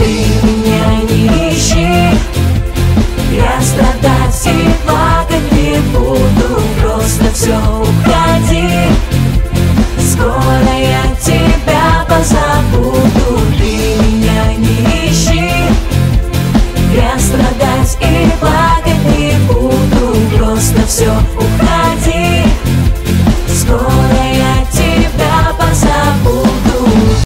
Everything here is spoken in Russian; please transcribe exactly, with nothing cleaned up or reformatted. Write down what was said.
Ты меня не ищи, я страдать и плакать не буду. Просто все, уходи, скоро я тебя позабуду. Ты меня не ищи, я страдать и плакать не буду. Просто все, уходи.